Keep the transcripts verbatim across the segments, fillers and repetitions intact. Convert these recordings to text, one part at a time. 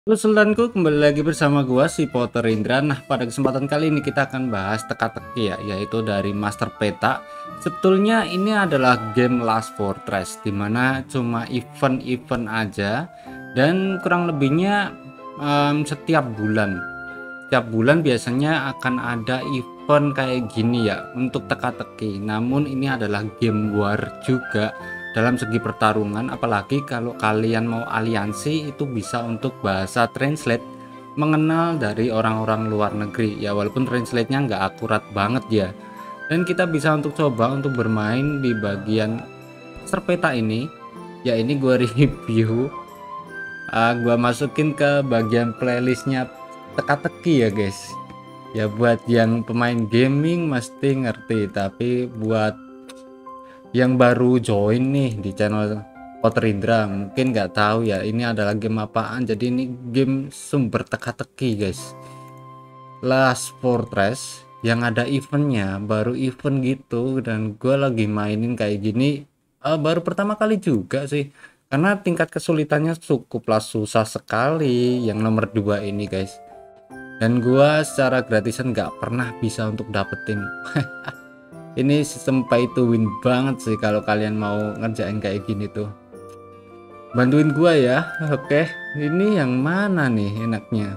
Halo Sultanku, kembali lagi bersama gua si Potter Indra. Nah, pada kesempatan kali ini kita akan bahas teka-teki ya, yaitu dari Master Peta. Sebetulnya ini adalah game Last Fortress, dimana cuma event-event aja, dan kurang lebihnya em, setiap bulan. Setiap bulan biasanya akan ada event kayak gini ya, untuk teka-teki. Namun ini adalah game war juga dalam segi pertarungan, apalagi kalau kalian mau aliansi itu bisa untuk bahasa translate, mengenal dari orang-orang luar negeri ya, walaupun translate-nya nggak akurat banget ya. Dan kita bisa untuk coba untuk bermain di bagian serpeta ini ya. Ini gue review, uh, gue masukin ke bagian playlistnya teka-teki ya guys. Ya buat yang pemain gaming mesti ngerti, tapi buat yang baru join nih di channel Potter Indra mungkin nggak tahu ya ini adalah game apaan. Jadi ini game sumber teka-teki guys, Last Fortress yang ada eventnya, baru event gitu, dan gue lagi mainin kayak gini uh, baru pertama kali juga sih, karena tingkat kesulitannya cukuplah susah sekali yang nomor dua ini guys. Dan gua secara gratisan nggak pernah bisa untuk dapetin. Ini sistem pay to win banget sih kalau kalian mau ngerjain kayak gini tuh. Bantuin gua ya. Oke, ini yang mana nih enaknya?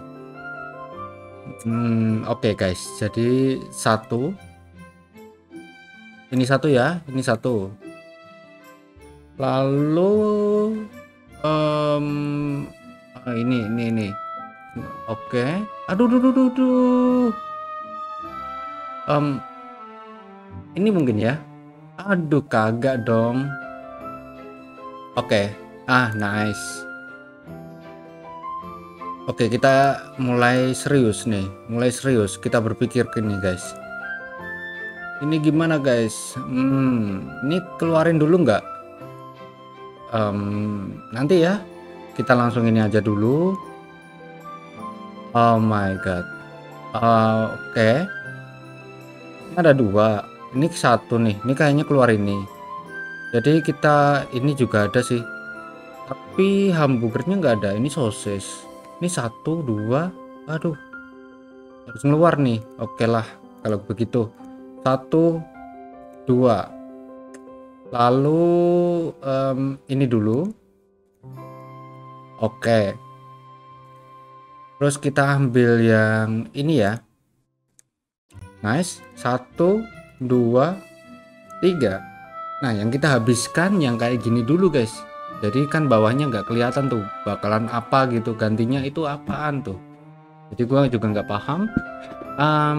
Hmm, oke guys. Jadi satu, ini satu ya, ini satu. Lalu em, ah, ini ini ini. Oke. Aduh, duh, duh, duh, duh. Em, ini mungkin ya. Aduh, kagak dong. Oke. Ah, nice. Oke, kita mulai serius nih. Mulai serius. Kita berpikir gini, guys. Ini gimana, guys? Hmm, ini keluarin dulu nggak? Em, nanti ya. Kita langsung ini aja dulu. Oh my god. Uh, Oke. Ini ada dua. Ini satu nih. Ini kayaknya keluar ini. Jadi kita ini juga ada sih. Tapi hamburgernya nggak ada. Ini sosis. Ini satu, dua. Aduh, harus ngeluar nih. Oke lah, kalau begitu. Satu, dua. Lalu em, ini dulu. Oke. Terus kita ambil yang ini ya. Nice. Satu, dua, tiga. Nah, yang kita habiskan yang kayak gini dulu guys. Jadi kan bawahnya nggak kelihatan tuh bakalan apa gitu, gantinya itu apaan tuh. Jadi gua juga nggak paham. Um,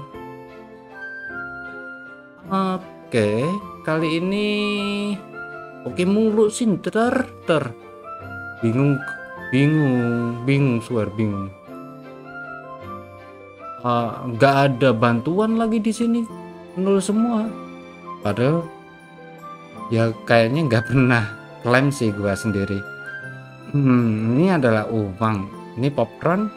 oke, kali ini oke mulu sih, ter ter bingung, bingung, bingung, suar bingung. Ah, nggak uh, ada bantuan lagi di sini, nol semua. Padahal ya kayaknya nggak pernah klaim sih gua sendiri. Hmm, ini adalah uang. Ini popcorn.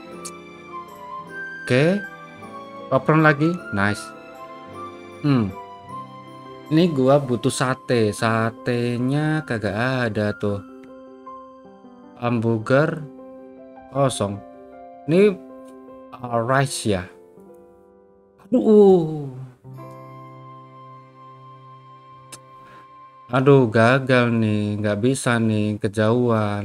Oke, popcorn lagi. Nice. Hmm, ini gua butuh sate. Satenya kagak ada tuh. Hamburger kosong. Ini uh, rice ya. Aduh. Aduh, gagal nih. Nggak bisa nih, kejauhan.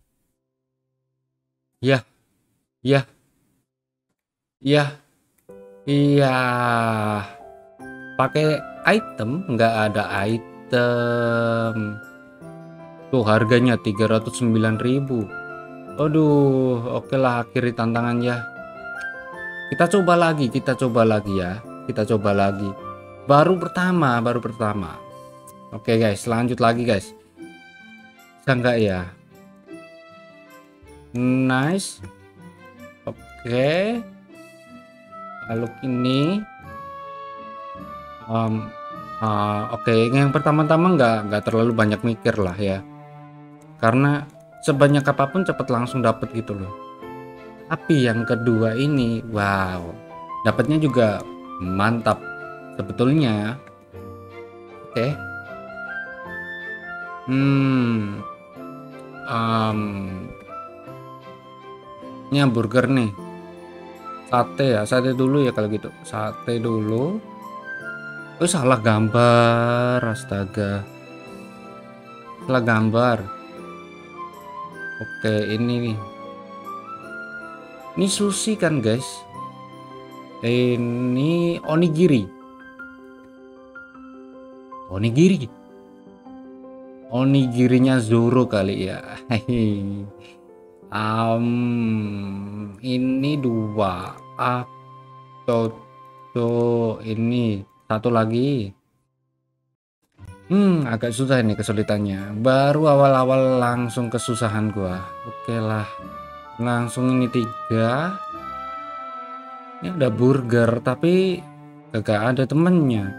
Ya, ya, ya. Iya. Pakai item, nggak ada item. Tuh harganya tiga ratus sembilan ribu. Aduh, oke lah, akhiri tantangan ya. Kita coba lagi, kita coba lagi ya. Kita coba lagi. Baru pertama, baru pertama. Oke guys, lanjut lagi guys. Bisa nggak ya? Nice. Oke. Lalu ini. Um, uh, oke, yang pertama-tama nggak nggak terlalu banyak mikir lah ya. Karena sebanyak apapun cepat langsung dapet gitu loh. Tapi yang kedua ini, wow, dapatnya juga mantap sebetulnya. Oke. Hmm. Um, Ini hamburger nih. Sate ya, sate dulu ya kalau gitu. Sate dulu. Oh, salah gambar. Astaga. Salah gambar. Oke, ini nih. Ini sushi kan, guys? Ini onigiri. Onigiri. Onigirinya Zoro kali ya. Hehehe. Um, ini dua. Atau tuh ini satu lagi. Hmm, agak susah ini kesulitannya. Baru awal-awal langsung kesusahan gua. Oke lah. Langsung ini tiga. Ini ada burger tapi gak ada temennya.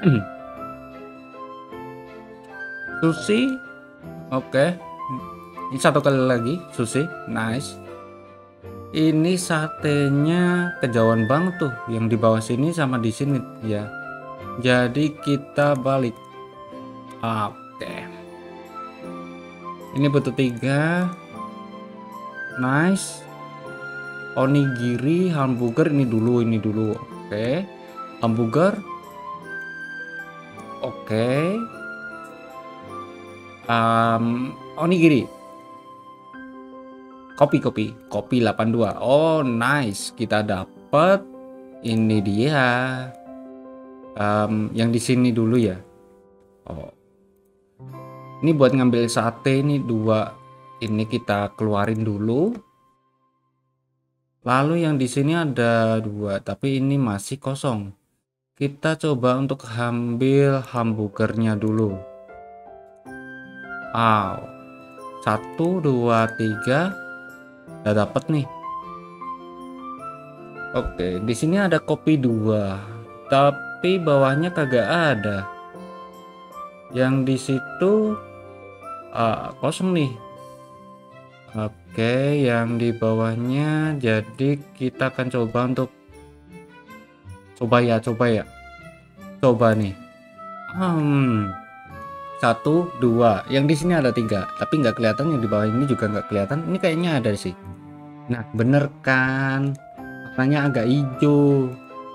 Sushi. Oke. Ini satu kali lagi sushi. Nice. Ini satenya kejauhan banget tuh, yang di bawah sini sama di sini ya. Jadi kita balik. Oke. Ini butuh tiga. Nice. Onigiri, hamburger ini dulu, ini dulu. Oke. Hamburger. Oke. Um, onigiri. Kopi, kopi, kopi delapan dua. Oh, nice. Kita dapat ini dia. Um, yang di sini dulu ya. Oh. Ini buat ngambil sate ini dua. Ini kita keluarin dulu. Lalu yang di sini ada dua, tapi ini masih kosong. Kita coba untuk ambil hamburgernya dulu. Wow. Satu, dua, tiga. Udah dapat nih. Oke, di sini ada kopi dua, tapi bawahnya kagak ada. Yang di situ uh, kosong nih. Oke, yang di bawahnya, jadi kita akan coba untuk coba ya, coba ya, coba nih. Hmm, satu, dua. Yang di sini ada tiga, tapi nggak kelihatan. Yang di bawah ini juga nggak kelihatan. Ini kayaknya ada sih. Nah, bener kan? Warnanya agak hijau.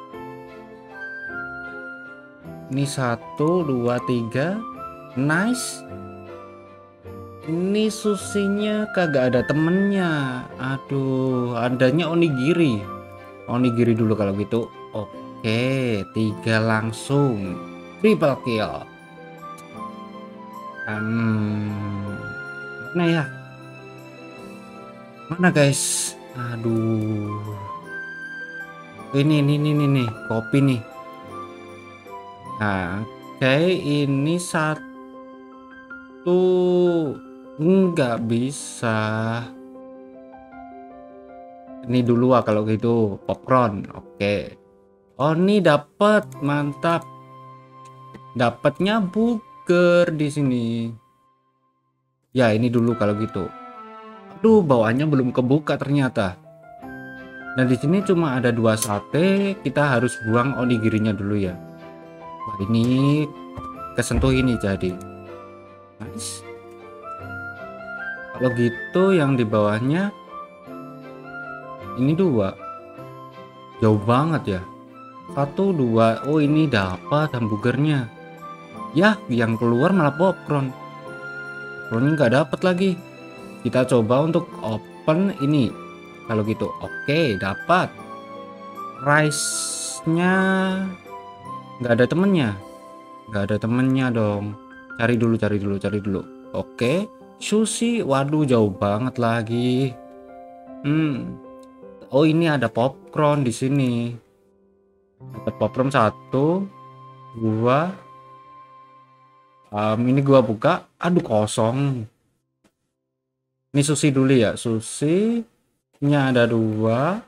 Ini satu, dua, tiga. Nice. Ini susinya kagak ada temennya. Aduh, adanya onigiri. Onigiri dulu kalau gitu. Oke, tiga langsung. Triple kill. Hmm, mana ya? Mana guys? Aduh. Ini, ini, ini, ini, nih, kopi nih. Nah, oke, ini satu. Nggak bisa. Ini dulu ah kalau gitu, popcorn. Oke. Oh, ini dapat, mantap. Dapatnya burger di sini. Ya, ini dulu kalau gitu. Aduh, bawaannya belum kebuka ternyata. Nah, di sini cuma ada dua sate. Kita harus buang onigirinya dulu ya. Wah, ini kesentuh ini jadi. Nice. Kalau gitu yang di bawahnya ini dua. Jauh banget ya. Satu, dua. Oh, ini dapat hamburgernya. Ya, yang keluar malah popcorn. Popcornnya nggak dapat lagi. Kita coba untuk open ini. Kalau gitu, oke, dapat. Rice-nya nggak ada temennya. Nggak ada temennya dong. Cari dulu, cari dulu, cari dulu. Oke. Sushi, waduh jauh banget lagi. Hmm. Oh, ini ada popcorn di sini. Dapat popcorn satu, dua. Um, ini gua buka. Aduh, kosong. Ini sushi dulu ya. Sushi. Ini ada dua.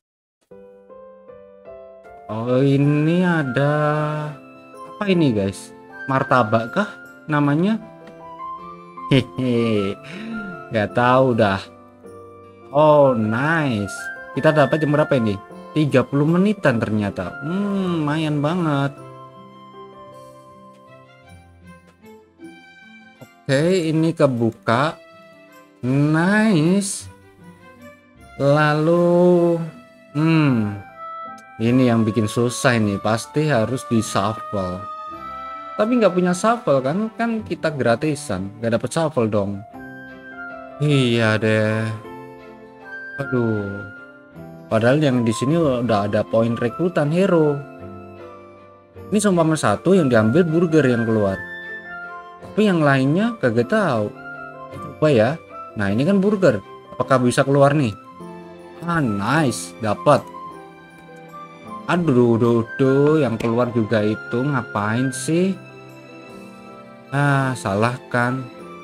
Oh, ini ada apa ini guys? Martabak kah namanya? Hehe, nggak tahu dah. Oh, nice. Kita dapat jam berapa ini? tiga puluh menitan ternyata. Hmm, lumayan banget. Oke, ini kebuka. Nice. Lalu hmm ini yang bikin susah, ini pasti harus di shuffle. Tapi nggak punya shuffle kan, kan kita gratisan, nggak dapet shuffle dong. Iya deh. Aduh. Padahal yang di sini udah ada poin rekrutan hero. Ini seumpama satu yang diambil burger yang keluar. Tapi yang lainnya kagak tahu. Coba ya. Nah, ini kan burger. Apakah bisa keluar nih? Ah, nice, dapat. Aduh, duh, duh, yang keluar juga itu ngapain sih? Ah, salah kan.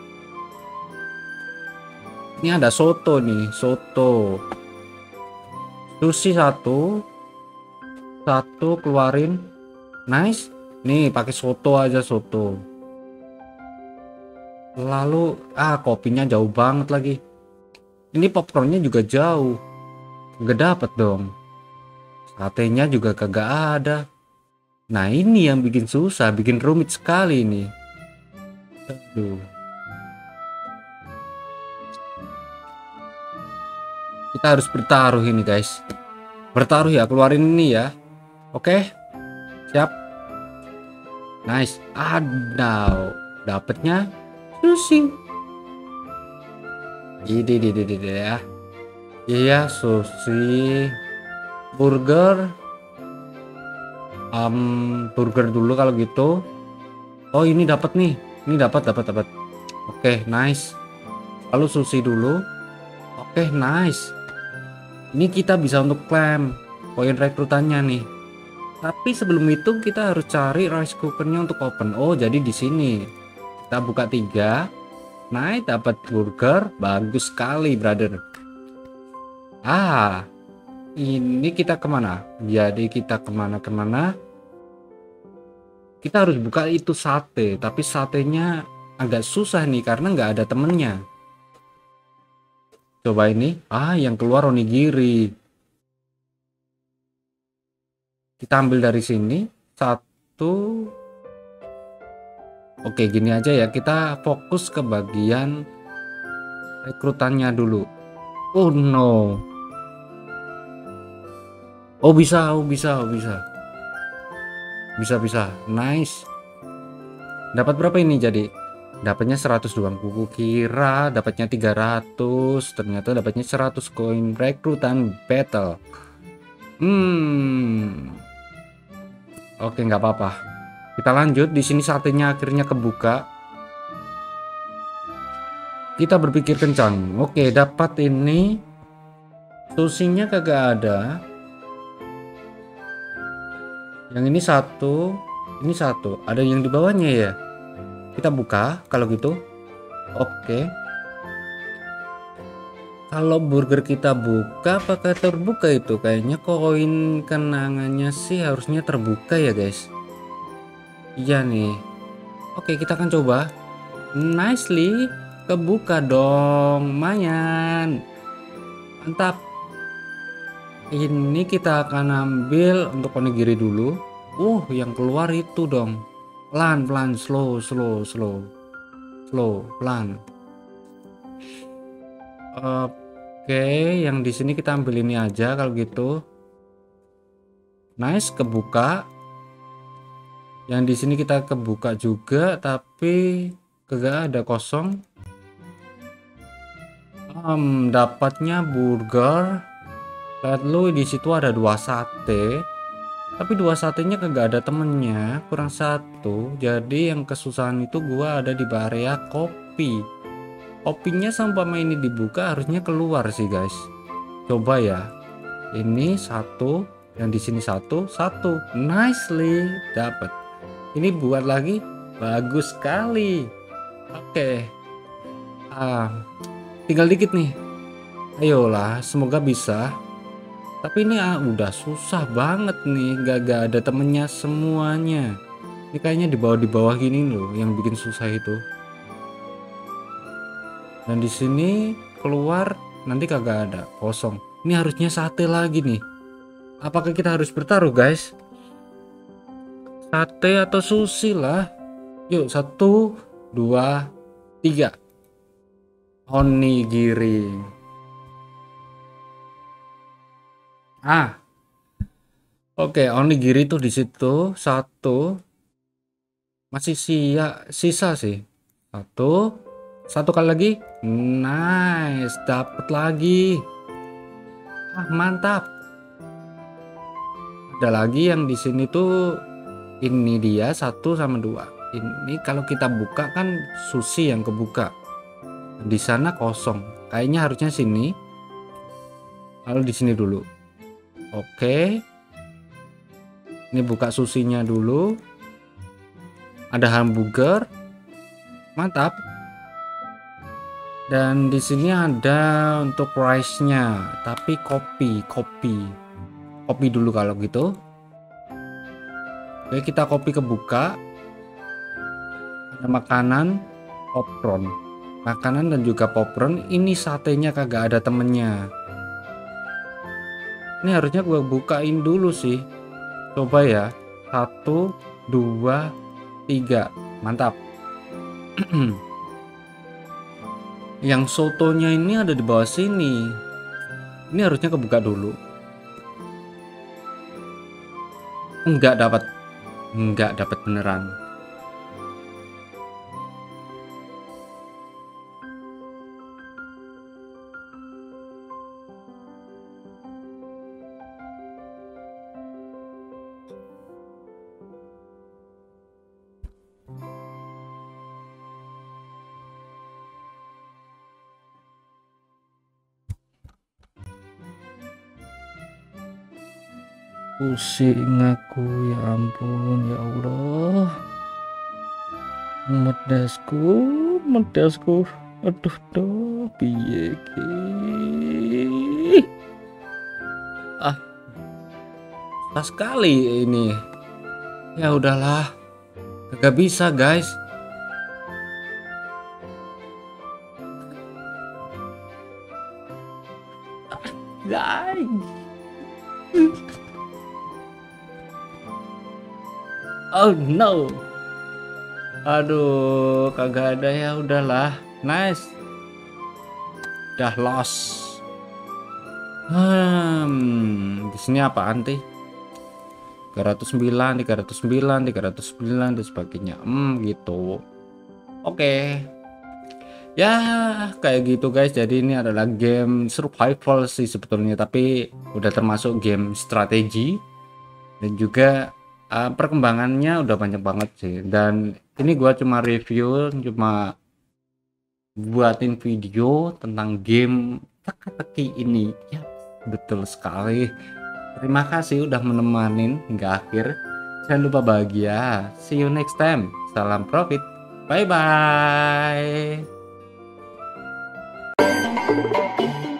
Ini ada soto nih, soto. Sushi satu, satu keluarin, nice. Nih pakai soto aja, soto. Lalu ah kopinya jauh banget lagi. Ini popcornnya juga jauh, nggak dapet dong. Satenya juga kagak ada. Nah ini yang bikin susah, bikin rumit sekali ini. Aduh. Kita harus bertaruh ini guys. Bertaruh ya, keluarin ini ya. Oke, siap. Nice. Ada, dapetnya sushi. Ini di di ya. Iya, sushi. Burger. Um, burger dulu kalau gitu. Oh, ini dapat nih. Ini dapat dapat dapat. Oke, nice. Lalu sushi dulu. Oke, nice. Ini kita bisa untuk klaim poin rekrutannya nih. Tapi sebelum itu kita harus cari rice cookernya untuk open. Oh, jadi di sini kita buka tiga. Naik dapat burger, bagus sekali, brother. Ah, ini kita kemana? Jadi kita kemana-kemana? Kita harus buka itu sate, tapi satenya agak susah nih karena nggak ada temennya. Coba ini, ah yang keluar onigiri. Kita ambil dari sini satu. Oke, gini aja ya, kita fokus ke bagian rekrutannya dulu. Oh no. Oh bisa, oh bisa, oh bisa. Bisa bisa, nice. Dapat berapa ini jadi? Dapatnya seratus doang. Kuku kira dapatnya tiga ratus, ternyata dapatnya seratus koin rekrutan battle. Hmm. Oke, nggak apa-apa. Kita lanjut. Di sini satenya akhirnya kebuka. Kita berpikir kencang. Oke, dapat ini. Susinya kagak ada. Yang ini satu, ini satu. Ada yang di bawahnya ya? Kita buka kalau gitu. Oke. Kalau burger kita buka apakah terbuka itu? Kayaknya koin kenangannya sih harusnya terbuka ya guys. Iya nih. Oke, kita akan coba. Nicely kebuka dong, lumayan. Mantap. Ini kita akan ambil untuk onigiri dulu. Uh, yang keluar itu dong. Pelan pelan, slow slow slow slow pelan. Oke, yang di sini kita ambil ini aja kalau gitu. Nice, kebuka. Yang di sini kita kebuka juga, tapi kagak ada, kosong. Um, dapatnya burger. Lalu di situ ada dua sate. Tapi dua satenya kagak ada temennya, kurang satu. Jadi yang kesusahan itu gua ada di area kopi. Kopinya seumpama ini dibuka harusnya keluar sih guys. Coba ya. Ini satu, yang di sini satu, satu. Nicely dapat. Ini buat lagi, bagus sekali. Oke. Ah, tinggal dikit nih. Ayolah, semoga bisa. Tapi ini ah, udah susah banget nih, gak, gak ada temennya semuanya. Ini kayaknya di bawah di bawah gini loh yang bikin susah itu. Dan di sini keluar nanti kagak ada, kosong. Ini harusnya sate lagi nih. Apakah kita harus bertaruh guys? Sate atau sushi lah. Yuk, satu, dua, tiga. Onigiri. Ah, oke, onigiri tuh di situ satu, masih sia sisa sih. Satu, satu kali lagi. Nice, dapat lagi. Ah, mantap. Ada lagi yang di sini tuh, ini dia satu sama dua. Ini kalau kita buka kan sushi yang kebuka. Di sana kosong. Kayaknya harusnya sini. Lalu di sini dulu. Oke. Ini buka susinya dulu. Ada hamburger. Mantap. Dan di sini ada untuk rice-nya, tapi kopi, kopi. Kopi dulu kalau gitu. Oke, kita kopi kebuka. Ada makanan, popcorn. Makanan dan juga popcorn. Ini satenya kagak ada temennya. Ini harusnya gue bukain dulu sih. Coba ya. Satu, dua, tiga. Mantap. Yang sotonya ini ada di bawah sini. Ini harusnya kebuka dulu. Enggak dapat. Enggak dapat beneran. Pusing aku, ya ampun, ya Allah. Medasku, medasku. Aduh, doh, piye ki. Ah, susah sekali ini. Ya udahlah. Gak bisa, guys. Guys. Oh no. Aduh, kagak ada, ya udahlah. Nice. Udah lost. Hmm, di sini apaan sih? tiga ratus sembilan, tiga ratus sembilan, tiga ratus sembilan dan sebagainya. Hmm, gitu. Oke. Ya, kayak gitu guys. Jadi ini adalah game survival sih sebetulnya, tapi udah termasuk game strategi dan juga uh, perkembangannya udah banyak banget sih. Dan ini gua cuma review, cuma buatin video tentang game teka-teki ini. Ya, betul sekali. Terima kasih udah menemani hingga akhir. Jangan lupa bahagia. See you next time. Salam profit. Bye bye.